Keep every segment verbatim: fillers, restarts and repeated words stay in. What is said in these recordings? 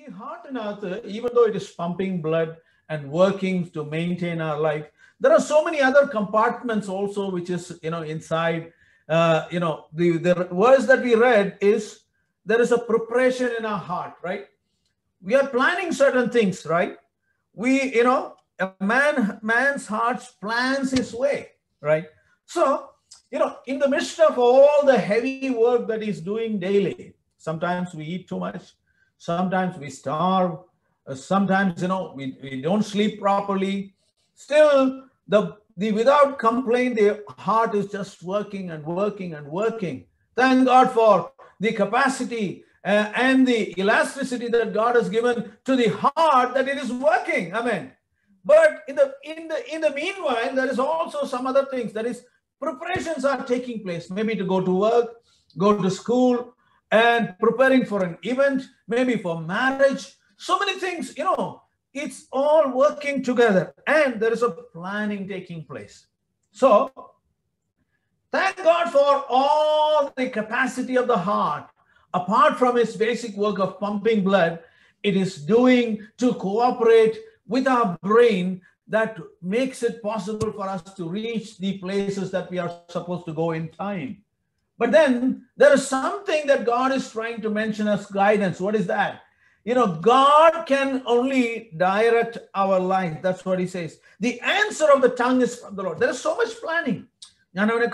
heart and earth, even though it is pumping blood and working to maintain our life, there are so many other compartments also, which is, you know, inside. Uh, you know, the, the verse that we read is there is a preparation in our heart, right? We are planning certain things, right? We, you know, a man, man's heart plans his way, right? So, you know, in the midst of all the heavy work that he's doing daily, sometimes we eat too much, sometimes we starve, uh, sometimes, you know, we, we don't sleep properly. Still, the, the without complaint, the heart is just working and working and working. Thank God for the capacity uh, and the elasticity that God has given to the heart, that it is working. Amen. But in the in the in the meanwhile, there is also some other things. That is, preparations are taking place. Maybe to go to work, go to school, and preparing for an event, maybe for marriage. So many things, you know, it's all working together, and there is a planning taking place. So, thank God for all the capacity of the heart. Apart from its basic work of pumping blood, it is doing to cooperate with our brain that makes it possible for us to reach the places that we are supposed to go in time. But then there is something that God is trying to mention as guidance. What is that? You know, God can only direct our life. That's what he says. The answer of the tongue is from the Lord. There is so much planning. Those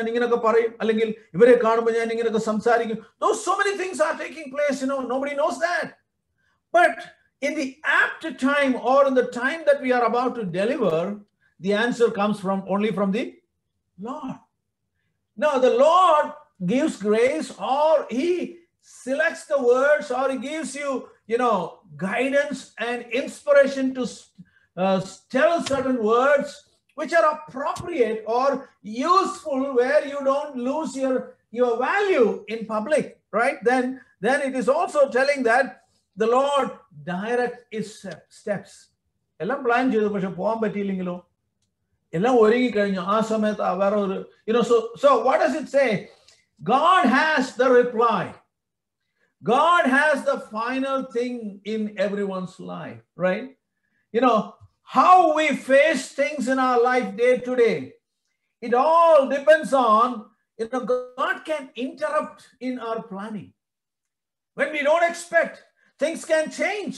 so many things are taking place, you know, nobody knows that. But in the apt time, or in the time that we are about to deliver, the answer comes from only from the Lord. Now, the Lord gives grace, or he selects the words, or he gives you, you know, guidance and inspiration to uh, tell certain words which are appropriate or useful, where you don't lose your, your value in public, right? Then, then it is also telling that the Lord direct his steps. എല്ലാം plan ചെയ്തു, പക്ഷെ പോകാൻ പറ്റിയില്ലെങ്കിലോ, എല്ലാം ഒരുങ്ങിക്കഴിഞ്ഞു ആ സമയത്ത് വേറെ ഒരു, you know, so so what does it say? God has the reply. God has the final thing in everyone's life, right? You know, how we face things in our life day to day, it all depends on, you know, God can interrupt in our planning. When we don't expect, things can change.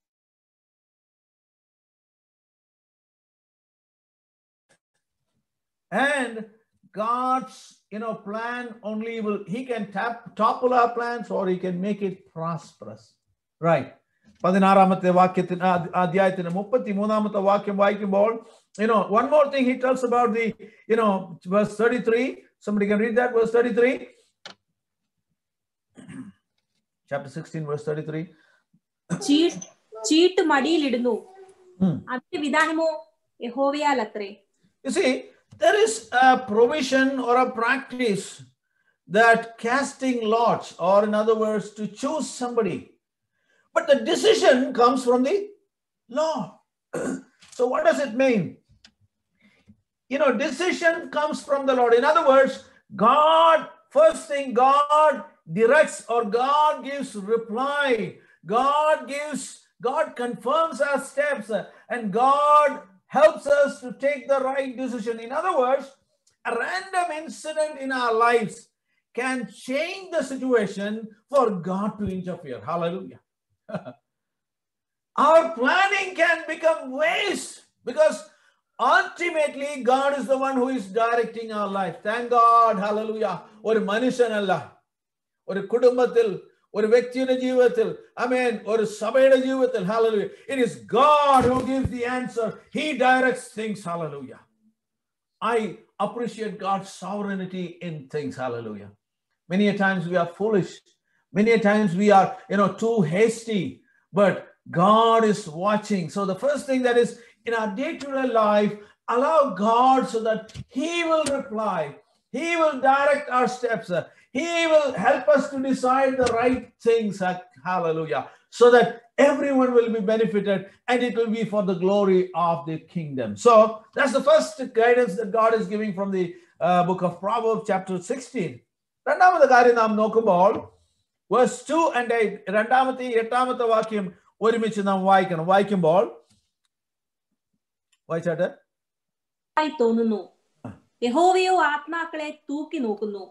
And God's, you know, plan only will, he can tap, topple our plans, or he can make it prosperous. Right. പതിനാറാമത്തെ വാക്യത്തിന് അധ്യായത്തിന് മുപ്പത്തി മൂന്നാമത്തെ വാക്യം വായിക്കുമ്പോൾ, you know, one more thing he tells about the, you know, verse thirty-three. Somebody can read that, verse thirty-three. Chapter sixteen, verse thirty-three. ചീട്ട് മടിയിലിടുന്നു, അതിന്റെ വിധാനമോ യഹോവയാലത്രേ. You see, there is a provision or a practice that casting lots, or in other words, to choose somebody. But the decision comes from the Lord. So what does it mean? You know, decision comes from the Lord. In other words, God, first thing, God directs, or God gives reply. God gives, God confirms our steps, and God helps us to take the right decision. In other words, a random incident in our lives can change the situation for God to interfere. Hallelujah. Our planning can become waste, because ultimately God is the one who is directing our life. Thank God. Hallelujah. ഒരു മനുഷ്യനല്ല, ഒരു കുടുംബത്തിൽ, ഒരു വ്യക്തിയുടെ ജീവിതത്തിൽ, ആമേൻ, ഒരു സഭയുടെ ജീവിതത്തിൽ, hallelujah, it is God who gives the answer. He directs things. Hallelujah. I appreciate God's sovereignty in things. Hallelujah. Many a times we are foolish. Many a times we are, you know, too hasty, but God is watching. So the first thing that is in our day-to-day life, allow God so that he will reply. He will direct our steps. He will help us to decide the right things. Hallelujah. So that everyone will be benefited, and it will be for the glory of the kingdom. So that's the first guidance that God is giving from the uh, book of Proverbs, chapter sixteen. രണ്ടാമത്തെ കാര്യം നാം നോക്കുമ്പോൾ, verse two and eight. രണ്ടാമത്തെ എട്ടാമത്തെ വാക്യം ഒരുമിച്ച് നാം വായിക്കണം. വായിക്കുമ്പോൾ വായിച്ചാട്ടെ. തോന്നുന്നു, യഹോവയോ ആത്മാക്കളെ തൂക്കി നോക്കുന്നു.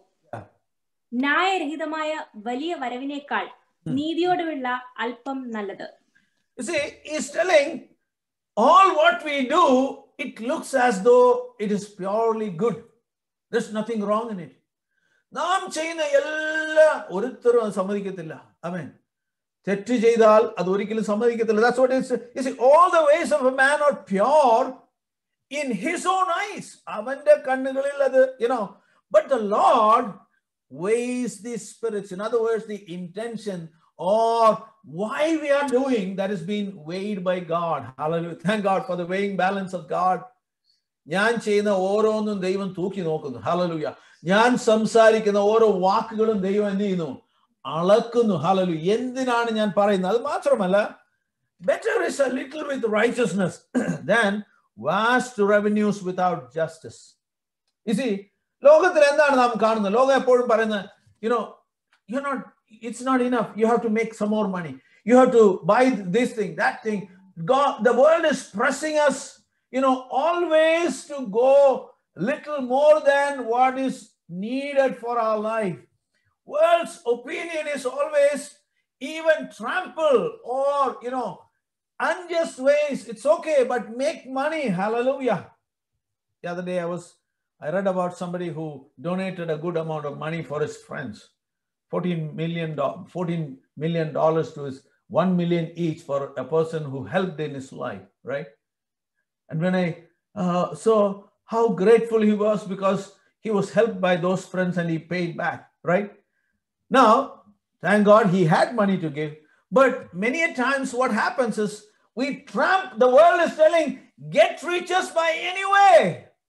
ന്യായരഹിതമായ വലിയ വരവിനേക്കാൾ നീതിയോടുള്ള അല്പം നല്ലത്. You see, he's telling all what we do, it looks as though it is purely good. There's nothing wrong in it. നാം ചെയ്യുന്ന എല്ലാ ഒരുത്തരും അത് സമ്മതിക്കത്തില്ല. ആമേൻ. തെറ്റ് ചെയ്താൽ അത് ഒരിക്കലും സമ്മതിക്കത്തില്ല. That's what it's, you see, all the ways of a man are pure in his own eyes. അവന്റെ കണ്ണുകളിൽ അത്, you know, but the Lord weighs the spirits. In other words, the intention or why we are doing that is being weighed by God. Hallelujah. Thank God for the weighing balance of God. ഞാൻ ചെയ്യുന്ന ഓരോന്നും ദൈവം തൂക്കി നോക്കുന്നു. Hallelujah. ഞാൻ സംസാരിക്കുന്ന ഓരോ വാക്കുകളും ദൈവം എന്ത് ചെയ്യുന്നു? അളക്കുന്നു. ഹല്ലേലൂയ. എന്തിനാണ് ഞാൻ പറയുന്നത്? അത് മാത്രമല്ല, better is a little with righteousness than vast revenues without justice. You see, ലോകത്തിൽ എന്താണ് നാം കാണുന്നത്? ലോകം എപ്പോഴും പറയുന്നത്, you know, you're not, it's not enough. You have to make some more money. You have to buy this thing, that thing. God, the world is pressing us, you know, always to go little more than what is needed for our life. World's opinion is always even trample or, you know, unjust ways. It's okay, but make money. Hallelujah. The other day I was, I read about somebody who donated a good amount of money for his friends. fourteen million dollars, fourteen million dollars to his one million each for a person who helped in his life, right? And when I uh, saw how grateful he was because he was helped by those friends and he paid back, right? Now, thank God he had money to give. But many a times what happens is we tramp, the world is telling, get riches by any way.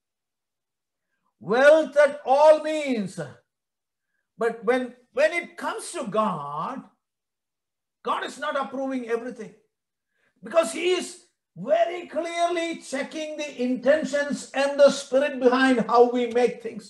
Wealth at all means. But when, when it comes to God, God is not approving everything. Because he is very clearly checking the intentions and the spirit behind how we make things.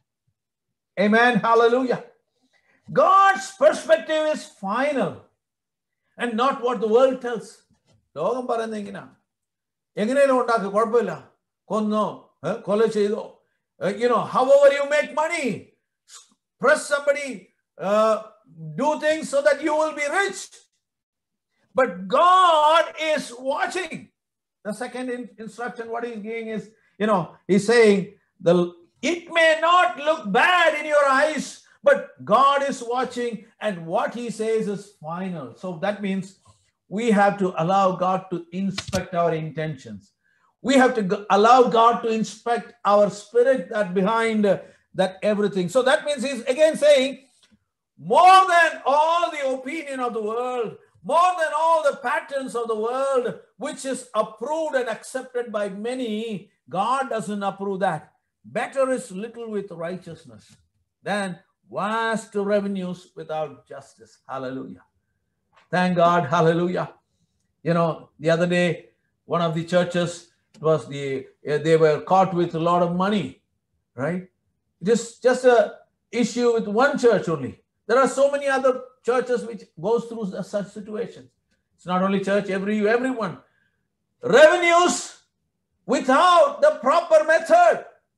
Amen. Hallelujah. God's perspective is final and not what the world tells. ലോകം പറയുന്നത് എങ്ങനെയാണ്? എങ്ങനെയും ഉണ്ടാക്കുക, കുഴപ്പമില്ല, കൊന്നോ കൊല ചെയ്തോ, you know, however you make money, press somebody, uh, do things so that you will be rich. But God is watching. The second in, instruction, what he's giving is, you know, he's saying, the it may not look bad in your eyes, but God is watching and what he says is final. So that means we have to allow God to inspect our intentions. We have to allow God to inspect our spirit that behind uh, that everything. So that means he's again saying, more than all the opinion of the world, more than all the patterns of the world, which is approved and accepted by many, God doesn't approve that. Better is little with righteousness than vast revenues without justice. Hallelujah. Thank God. Hallelujah. You know, the other day, one of the churches, it was the, they were caught with a lot of money, right? It is just a issue with one church only. There are so many other churches which goes through such situations. It's not only church, every everyone. Revenues without the proper method.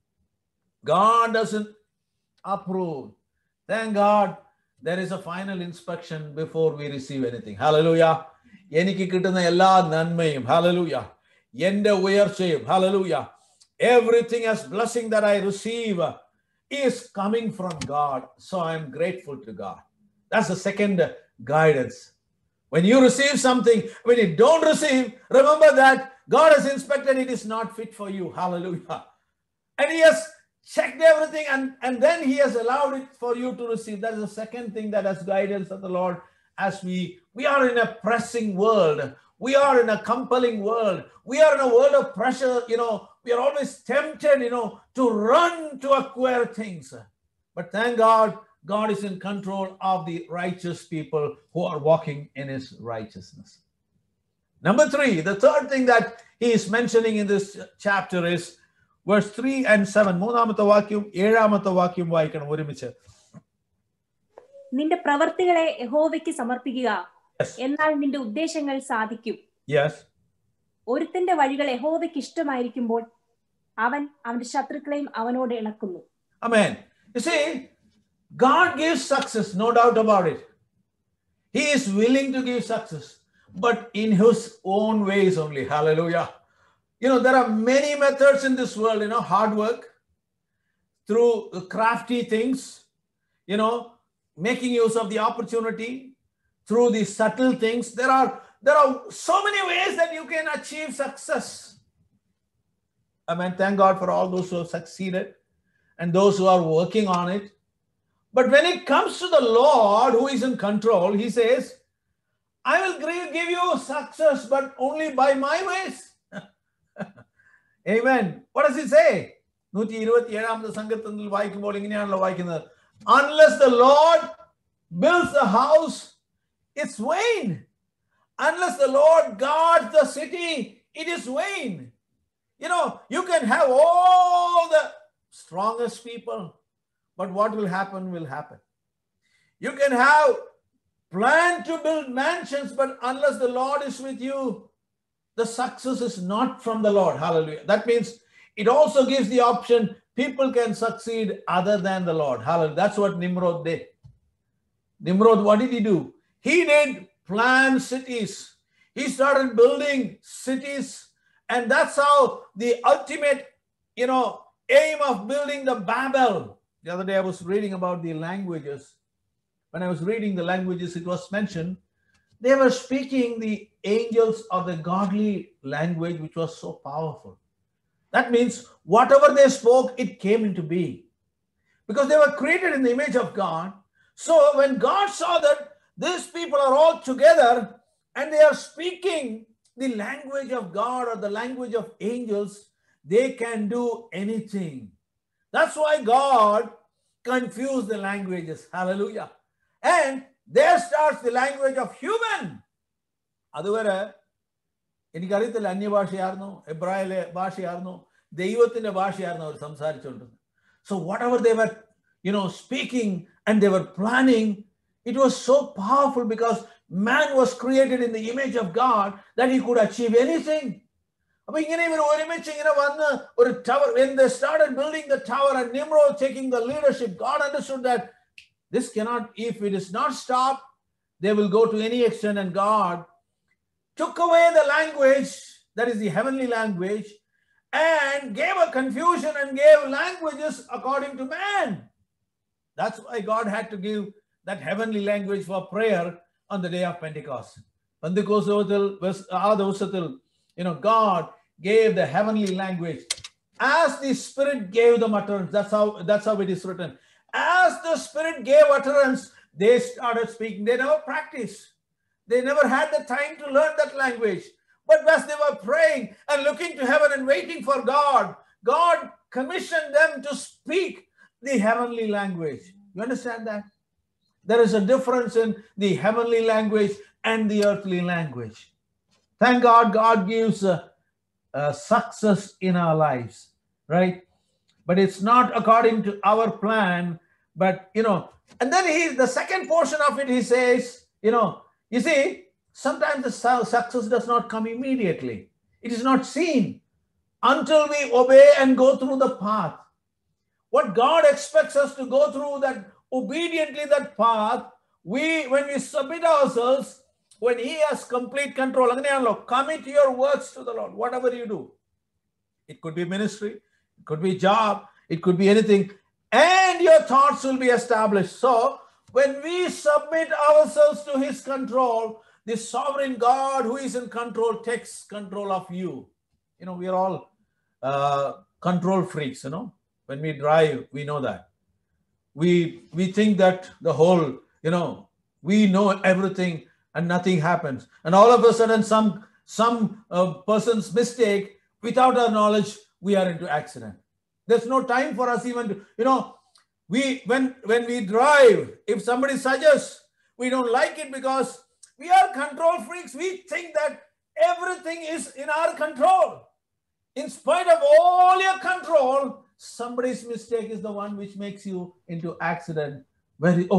God doesn't approve. Thank God there is a final inspection before we receive anything. Hallelujah. എനിക്ക് കിട്ടുന്ന എല്ലാ നന്മയും, hallelujah, എൻ്റെ ഉയർച്ചയും, hallelujah, everything as blessing that I receive is coming from God. So I'm grateful to God. That's the second guidance. When you receive something, when you don't receive, remember that God has inspected it is not fit for you. Hallelujah. And he has checked everything and, and then he has allowed it for you to receive. That is the second thing that has guidance of the Lord as we, we are in a pressing world. We are in a compelling world. We are in a world of pressure, you know, we are always tempted, you know, to run to acquire things. But thank God, God is in control of the righteous people who are walking in his righteousness. Number three, the third thing that he is mentioning in this chapter is verse three and seven. മൂന്നാമത്തെ വാക്യം ഏഴാമത്തെ വാക്യം വായിക്കണം ഒരുമിച്ച്. നിന്റെ പ്രവർത്തികളെ യഹോവയ്ക്ക് സമർപ്പിക്കുക. Yes. എന്നാൽ നിന്റെ ഉദ്ദേശങ്ങൾ സാധിക്കും. Yes. ഒരുത്തന്റെ വഴികൾ യഹോവയ്ക്ക് ഇഷ്ടമായിരിക്കുമ്പോൾ അവൻ അവന്റെ ശത്രുക്കളെയും അവനോട് ഇണക്കുന്നു. Amen. You see, God gives success, no doubt about it. He is willing to give success, but in his own ways only. Hallelujah. You know, there are many methods in this world, you know, hard work, through crafty things, you know, making use of the opportunity, through the subtle things. There are, there are so many ways that you can achieve success. Amen. Thank God for all those who have succeeded and those who are working on it. But when it comes to the Lord who is in control, he says, I will give you success, but only by my ways. Amen. What does he say? Unless the Lord builds the house, it's vain. Unless the Lord guards the city, it is vain. You know, you can have all the strongest people, but what will happen will happen. You can have plan to build mansions, but unless the Lord is with you, the success is not from the Lord. Hallelujah. That means it also gives the option people can succeed other than the Lord. Hallelujah. That's what Nimrod did. Nimrod, what did he do? He did plan cities. He started building cities, and that's how the ultimate, you know, aim of building the Babel. The other day I was reading about the languages. When I was reading the languages, it was mentioned they were speaking the angels of the godly language, which was so powerful. That means whatever they spoke, it came into being, because they were created in the image of God. So when God saw that these people are all together and they are speaking the language of God or the language of angels, they can do anything. That's why God confused the languages. Hallelujah. And there starts the language of human. അതുവരെ എനിക്കറിയത്തില്ല അന്യഭാഷയായിരുന്നു, എബ്രായിലെ ഭാഷയായിരുന്നു, ദൈവത്തിന്റെ ഭാഷയായിരുന്നു അവർ സംസാരിച്ചുകൊണ്ടിരുന്നത്. So whatever they were, you know, speaking and they were planning, it was so powerful because man was created in the image of God that he could achieve anything. അപ്പൊ ഇങ്ങനെ ഇവർ ഒരുമിച്ച് ഇങ്ങനെ വന്ന് ഒരു tower, when they started building the tower and Nimrod taking the leadership, God understood that this cannot, if it is not stopped, they will go to any extent, and God took away the language, that is the heavenly language, and gave a confusion and gave languages according to man. That's why God had to give that heavenly language for prayer on the day of Pentecost. Pentecost, you know, God gave the heavenly language as the Spirit gave them utterance. That's how, that's how it is written. As the Spirit gave utterance, they started speaking. They never practiced. They never had the time to learn that language. But as they were praying and looking to heaven and waiting for God, God commissioned them to speak the heavenly language. You understand that? There is a difference in the heavenly language and the earthly language. Thank God, God gives uh, uh, success in our lives, right? But it's not according to our plan, but, you know, and then he, the second portion of it, he says, you know, you see, sometimes the success does not come immediately. It is not seen until we obey and go through the path. What God expects us to go through, that obediently that path, we, when we submit ourselves, when he has complete control, commit your works to the Lord, whatever you do. It could be ministry, it could be job, it could be anything, and your thoughts will be established. So when we submit ourselves to his control, the sovereign God who is in control takes control of you. You know, we are all uh, control freaks, you know. When we drive, we know that. We, we think that the whole, you know, we know everything and nothing happens. And all of a sudden, some, some uh, person's mistake, without our knowledge, we are into accident. There's no time for us even to, you know, we, when, when we drive, if somebody suggests, we don't like it because we are control freaks. We think that everything is in our control. In spite of all your control, somebody's mistake is the one which makes you into accident. Very, oh,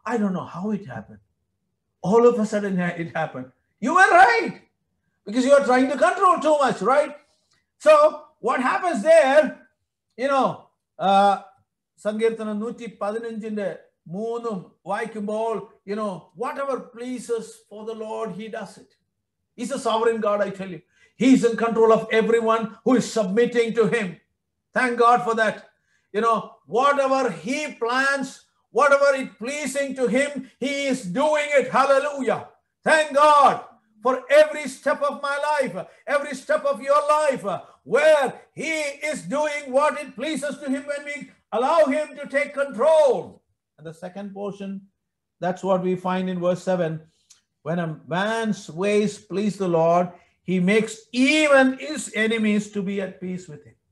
I don't know how it happened. All of a sudden it happened. You were right. Because you are trying to control too much, right? So what happens there, you know, uh, Sankirtanam നൂറ്റി പതിനഞ്ചിന്റെ മൂന്നും വായിക്കുമ്പോൾ, you know, whatever pleases for the Lord, he does it. He's a sovereign God, I tell you. He's in control of everyone who is submitting to him. Thank God for that. You know, whatever he plans, whatever is pleasing to him, he is doing it. Hallelujah. Thank God for every step of my life, every step of your life, where he is doing what it pleases to him when we allow him to take control. And the second portion, that's what we find in verse seven. When a man's ways please the Lord, he makes even his enemies to be at peace with him.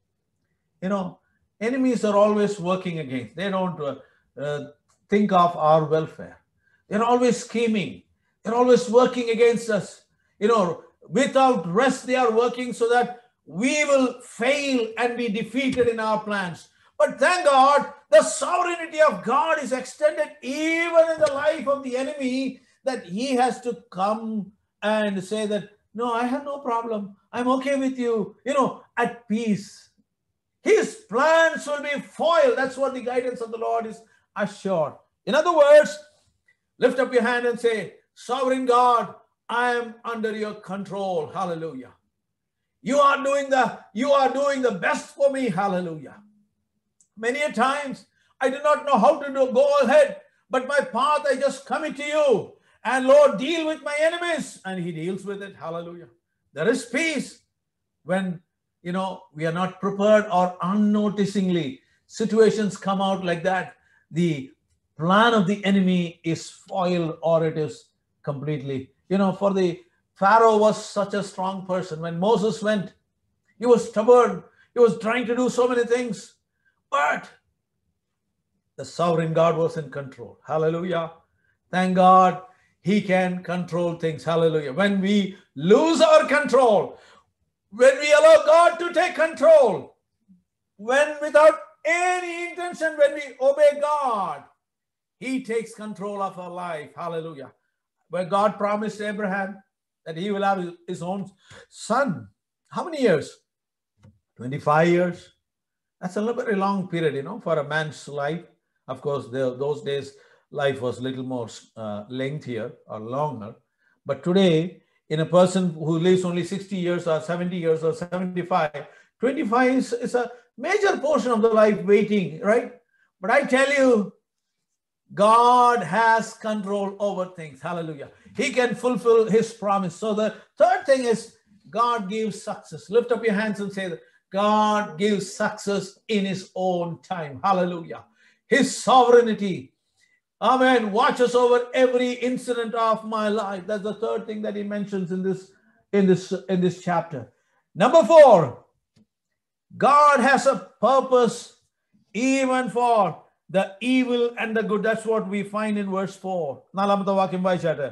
You know, enemies are always working against. They don't uh, uh, think of our welfare. They're always scheming. They're always working against us. You know, without rest, they are working so that we will fail and be defeated in our plans. But thank God, the sovereignty of God is extended even in the life of the enemy, that he has to come and say that, no, I have no problem. I'm okay with you. You know, at peace. His plans will be foiled. That's what the guidance of the Lord is assured. In other words, lift up your hand and say, Sovereign God, I am under your control. Hallelujah. You are doing the, you are doing the best for me. Hallelujah. Many a times I do not know how to do, go ahead, but my path I just commit to you. And Lord, deal with my enemies. And he deals with it. Hallelujah. There is peace when, you know, we are not prepared or unnoticingly situations come out like that. The plan of the enemy is foiled or it is completely, you know, for the Pharaoh was such a strong person. When Moses went, he was stubborn. He was trying to do so many things, but the sovereign God was in control. Hallelujah. Thank God he can control things. Hallelujah. When we lose our control, when we allow God to take control, when without any intention, when we obey God, he takes control of our life. Hallelujah. Where God promised Abraham that he will have his own son. How many years? twenty-five years. That's a very long period, you know, for a man's life. Of course, the, those days, life was a little more uh, lengthier or longer. But today, in a person who lives only sixty years or seventy years or seventy-five, twenty-five is, is a major portion of the life waiting, right? But I tell you, God has control over things. Hallelujah. He can fulfill his promise. So the third thing is God gives success. Lift up your hands and say that God gives success in his own time. Hallelujah. His sovereignty, amen, watches over every incident of my life. That's the third thing that he mentions in this, in this, in this chapter. Number four, God has a purpose even for the evil and the good. That's what we find in verse four. നാലാമത്തെ വാക്യം വായിച്ചാട്ടെ.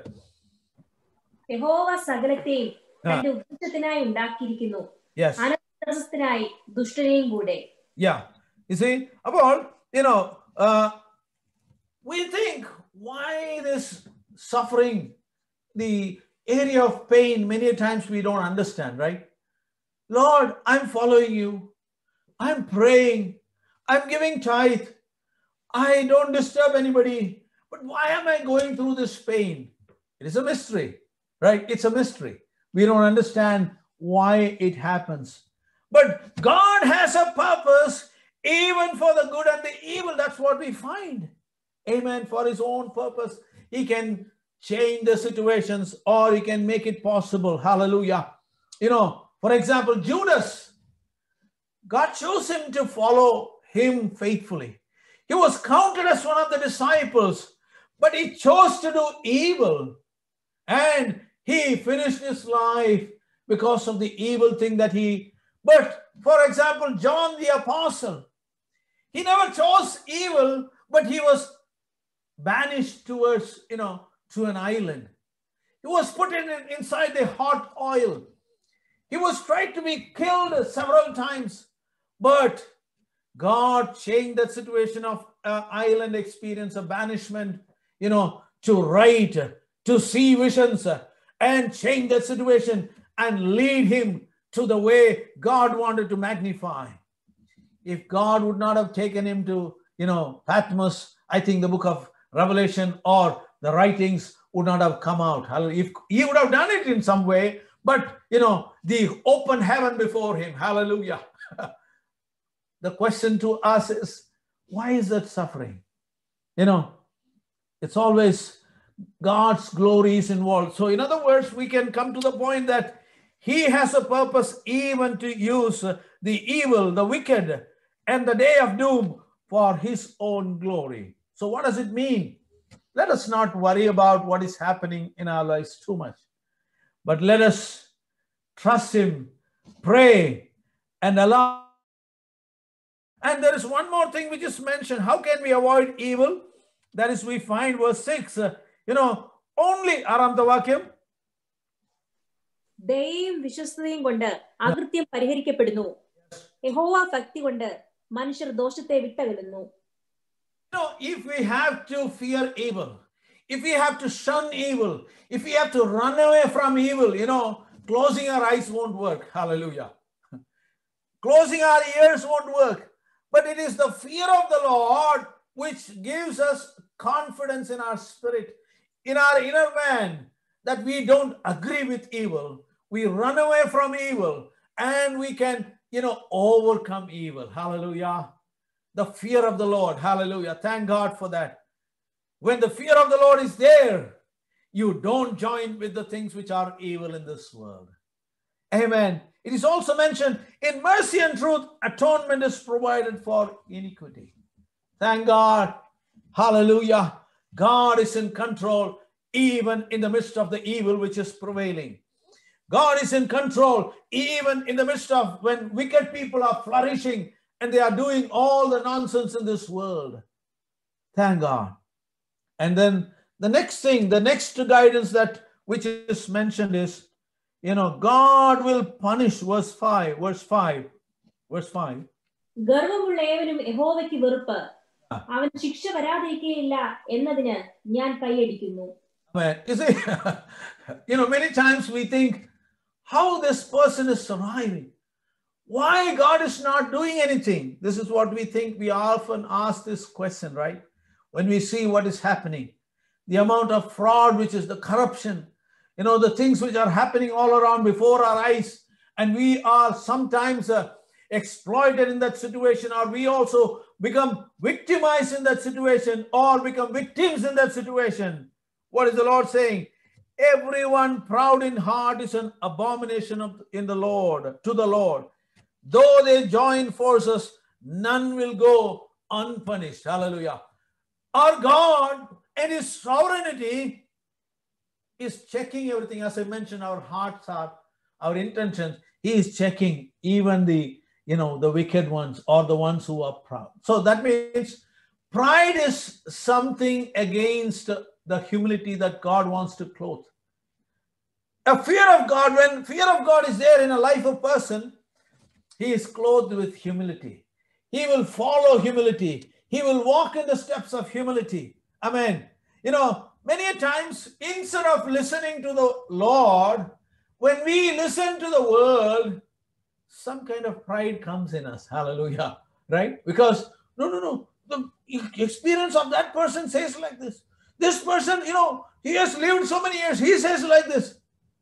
യഹോവ സകലത്തെയും തന്റെ ഉപദേശത്തിനായി ഉണ്ടാക്കിയിരിക്കുന്നു. അനന്തരസ്ഥനായി ദുഷ്ടനെയും കൂടെ. Yeah. You see, about, you know, uh, we think, why this suffering, the area of pain, many times we don't understand, right? Lord, I'm following you. I'm praying. I'm giving tithe. I don't disturb anybody. But why am I going through this pain? It is a mystery, right? It's a mystery. We don't understand why it happens. But God has a purpose even for the good and the evil. That's what we find. Amen. For his own purpose, he can change the situations or he can make it possible. Hallelujah. You know, for example, Judas, God chose him to follow him faithfully. He was counted as one of the disciples, but he chose to do evil. And he finished his life because of the evil thing that he, but for example, John the Apostle, he never chose evil, but he was banished towards, you know, to an island. He was put in inside the hot oil. He was tried to be killed several times, but God changed that situation of uh, island experience, a banishment, you know, to write, to see visions and change that situation and lead him to the way God wanted to magnify. If God would not have taken him to, you know, Patmos, I think the book of Revelation or the writings would not have come out. If he would have done it in some way, but, you know, the open heaven before him. Hallelujah. The question to us is, why is that suffering? You know, it's always God's glory is involved. So in other words, we can come to the point that he has a purpose even to use the evil, the wicked, and the day of doom for his own glory. So what does it mean? Let us not worry about what is happening in our lives too much, but let us trust him, pray, and allow. And there is one more thing which is mentioned. How can we avoid evil? That is, we find verse six, uh, you know, only Aramtha Vakyam. ദയയും വിശ്വസ്തയും കൊണ്ട് അകൃത്യം പരിഹരിക്കപ്പെടുന്നു. യഹോവ ഭക്തി കൊണ്ട് മനുഷ്യർ ദോഷത്തെ വിട്ടകലുന്നു. You know, if we have to fear evil, if we have to shun evil, if we have to run away from evil, you know, closing our eyes won't work. Hallelujah. Closing our ears won't work. But it is the fear of the Lord which gives us confidence in our spirit, in our inner man, that we don't agree with evil. We run away from evil and we can, you know, overcome evil. Hallelujah. The fear of the Lord. Hallelujah. Thank God for that. When the fear of the Lord is there, you don't join with the things which are evil in this world. Amen. It is also mentioned, in mercy and truth, atonement is provided for iniquity. Thank God. Hallelujah. God is in control even in the midst of the evil which is prevailing. God is in control even in the midst of when wicked people are flourishing and they are doing all the nonsense in this world. Thank God. And then the next thing, the next guidance that which is mentioned is, you know, God will punish, verse five, verse five, verse five. ഗർവമുള്ള ഏവനും യഹോവയ്ക്ക് വെറുപ്പ്, അവൻ ശിക്ഷ വരാതിരിക്കുകയില്ല എന്നതിന് ഞാൻ കൈയടിക്കുന്നു. You see, you know, many times we think how this person is surviving. Why God is not doing anything? This is what we think. We often ask this question, right? When we see what is happening, the amount of fraud, which is the corruption, you know, the things which are happening all around before our eyes, and we are sometimes uh, exploited in that situation, or we also become victimized in that situation, or become victims in that situation. What is the Lord saying? Everyone proud in heart is an abomination of, in the Lord, to the Lord. Though they join forces, none will go unpunished. Hallelujah. Our God and his sovereignty is checking everything. As I mentioned, our hearts are, our intentions. He is checking even the, you know, the wicked ones or the ones who are proud. So that means pride is something against the humility that God wants to clothe. A fear of God, when fear of God is there in a life of person, he is clothed with humility. He will follow humility. He will walk in the steps of humility. Amen. You know, many a times, instead of listening to the Lord, when we listen to the world, some kind of pride comes in us. Hallelujah. Right? Because, no, no, no. The experience of that person says like this. This person, you know, he has lived so many years. He says like this.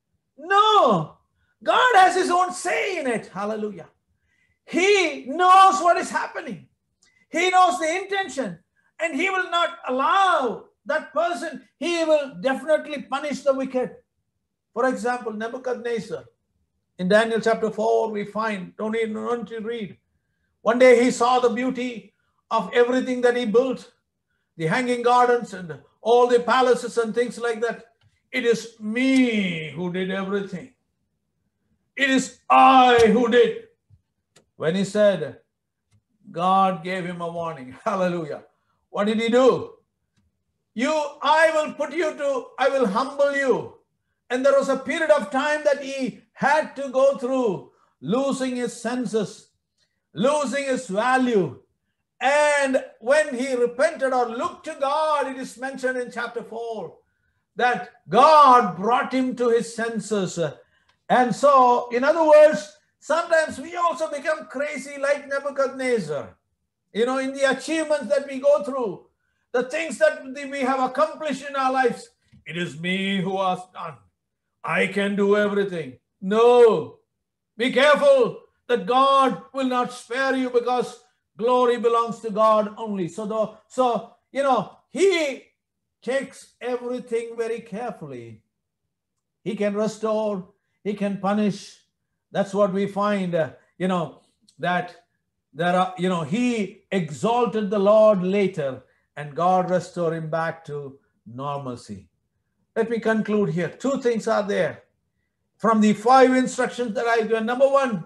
No. God has his own say in it. Hallelujah. He knows what is happening. He knows the intention. And he will not allow that person. He will definitely punish the wicked. For example, Nebuchadnezzar. In Daniel chapter four, we find, don't need to read. One day he saw the beauty of everything that he built. The hanging gardens and all the palaces and things like that. It is me who did everything. It is I who did. When he said, God gave him a warning. Hallelujah. What did he do? You, I will put you to, I will humble you. And there was a period of time that he had to go through, losing his senses, losing his value. And when he repented or looked to God, it is mentioned in chapter four that God brought him to his senses. And so, in other words, sometimes we also become crazy like Nebuchadnezzar. You know, in the achievements that we go through, the things that we have accomplished in our lives, it is me who has done. I can do everything. No. Be careful that God will not spare you, because glory belongs to God only. So, the, so you know, he takes everything very carefully. He can restore, he can punish. That's what we find, uh, you know, that there are, you know, he exalted the Lord later, and God restored him back to normalcy. Let me conclude here. Two things are there from the five instructions that I give. Number one,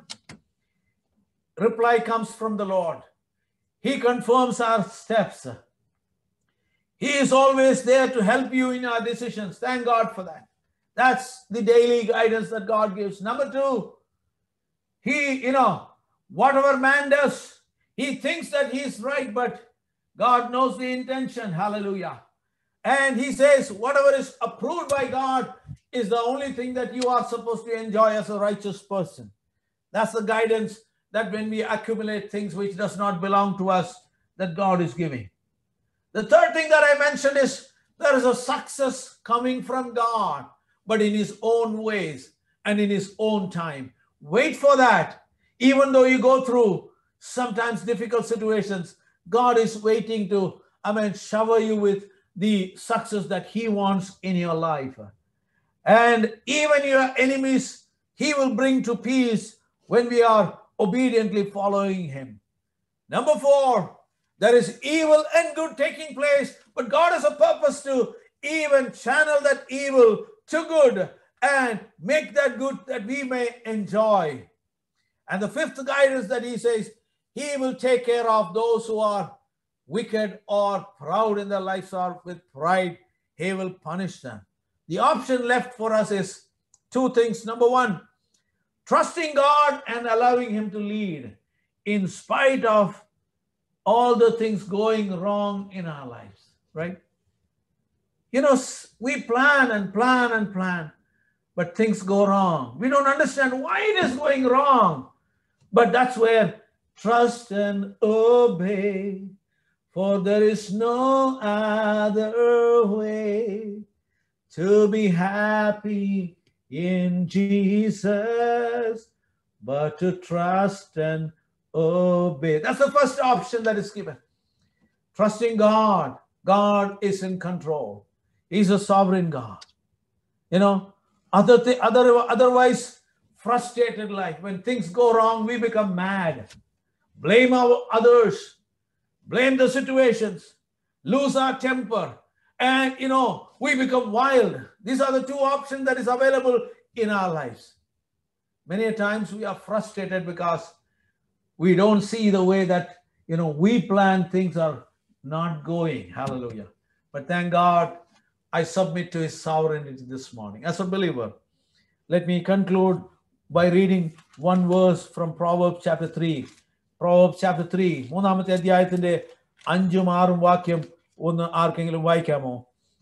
reply comes from the Lord. He confirms our steps. He is always there to help you in our decisions. Thank God for that. That's the daily guidance that God gives. Number two, he, you know, whatever man does, he thinks that he's right, but God knows the intention. Hallelujah. And he says, whatever is approved by God is the only thing that you are supposed to enjoy as a righteous person. That's the guidance that when we accumulate things which does not belong to us, that God is giving. The third thing that I mentioned is there is a success coming from God, but in his own ways and in his own time. Wait for that. Even though you go through sometimes difficult situations, God is waiting to, I mean, shower you with the success that he wants in your life. And even your enemies, he will bring to peace when we are obediently following him. Number four, there is evil and good taking place, but God has a purpose to even channel that evil to good and make that good that we may enjoy. And the fifth guidance that he says, he will take care of those who are wicked or proud in their lives or with pride. He will punish them. The option left for us is two things. Number one, trusting God and allowing him to lead in spite of all the things going wrong in our lives, right? You know, we plan and plan and plan, but things go wrong. We don't understand why it is going wrong. But that's where trust and obey, for there is no other way to be happy in Jesus, but to trust and obey. That's the first option that is given. Trusting God. God is in control. He's a sovereign God. You know, other th- other, otherwise, frustrated life. When things go wrong, we become mad. Blame our others. Blame the situations. Lose our temper. And, you know, we become wild. These are the two options that is available in our lives. Many times we are frustrated because we don't see the way that, you know, we plan things are not going. Hallelujah. But thank God, I submit to his sovereignty this morning. As a believer, let me conclude by reading one verse from Proverbs chapter three. Proverbs chapter three. മൂന്നാമത്തെ അധ്യായത്തിന്റെ അഞ്ചും ആറും വാക്യം ഒന്ന് ആർക്കെങ്കിലും വായിക്കാമോ?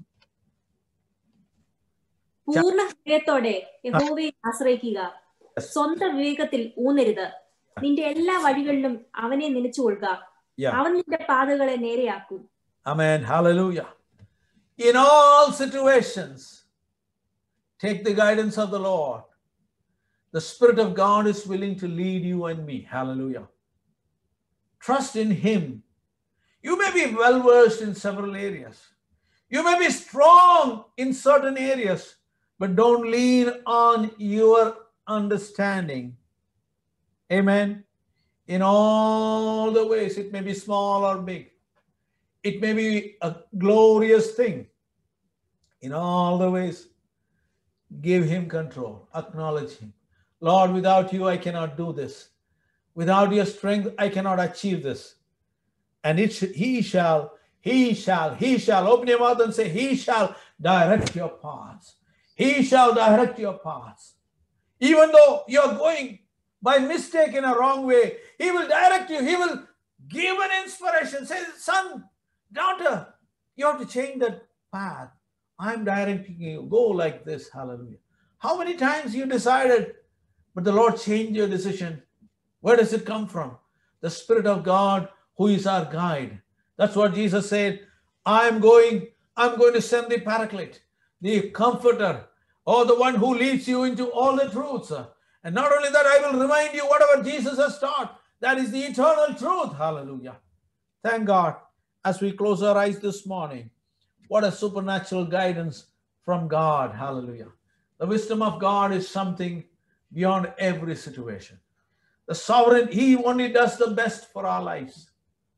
പൂർണ്ണ ഹൃദയത്തോടെ യഹോവയെ ആശ്രയിക്കുക, സ്വന്തം വിവേകത്തിൽ ഊന്നരുത്. നിന്റെ എല്ലാ വഴികളിലും അവനെ നനച്ചുകൊള്ളുക, അവൻ നിന്റെ പാതകളെ നേരെയാക്കും. Amen. Hallelujah. In all situations, take the guidance of the Lord. The Spirit of God is willing to lead you and me. Hallelujah. Trust in him. You may be well versed in several areas. You may be strong in certain areas, but don't lean on your understanding. Amen. In all the ways, it may be small or big. It may be a glorious thing. In all the ways, give him control. Acknowledge him. Lord, without you, I cannot do this. Without your strength, I cannot achieve this. And it sh- he shall, he shall, he shall. Open your mouth and say, he shall direct your paths. He shall direct your paths. Even though you're going by mistake in a wrong way, he will direct you. He will give an inspiration. Say, son, daughter, you have to change that path. I'm directing you. Go like this. Hallelujah. How many times you decided, but the Lord changed your decision? Where does it come from? The Spirit of God, who is our guide. That's what Jesus said. I'm going, I'm going to send the Paraclete, the Comforter, or the one who leads you into all the truths. And not only that, I will remind you whatever Jesus has taught. That is the eternal truth. Hallelujah. Thank God. As we close our eyes this morning, what a supernatural guidance from God. Hallelujah. The wisdom of God is something beyond every situation. The sovereign, He only does the best for our lives.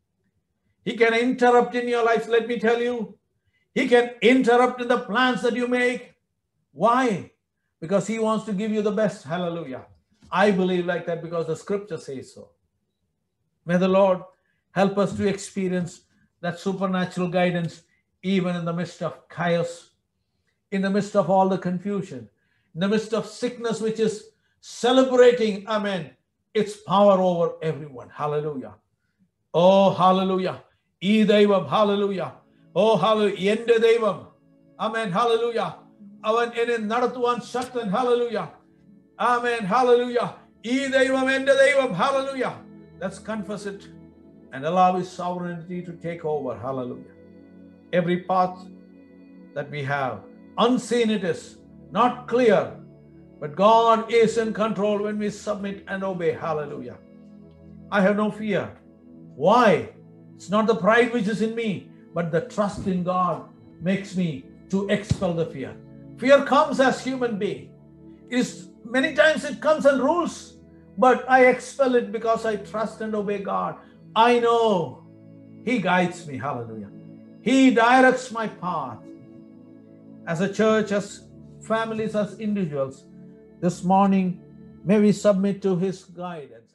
He can interrupt in your life. Let me tell you, He can interrupt in the plans that you make. Why? Because He wants to give you the best. Hallelujah. I believe like that because the scripture says so. May the Lord help us to experience that supernatural guidance even in the midst of chaos, in the midst of all the confusion, in the midst of sickness which is celebrating, amen, its power over everyone. Hallelujah. Oh, hallelujah. E Devam, hallelujah. Oh, hallelujah. Yende Devam. Amen, hallelujah. Avan ene nadathuvan shaktan, hallelujah. Amen, hallelujah. E Devam, Ende Devam, hallelujah. Let's confess it and allow His sovereignty to take over. Hallelujah. Every path that we have, unseen it is, not clear, but God is in control when we submit and obey. Hallelujah. I have no fear. Why? It's not the pride which is in me, but the trust in God makes me to expel the fear. Fear comes as human being. It is, many times it comes and rules, but I expel it because I trust and obey God. I know He guides me. Hallelujah. He directs my path. As a church, as families, as individuals, this morning, may we submit to His guidance.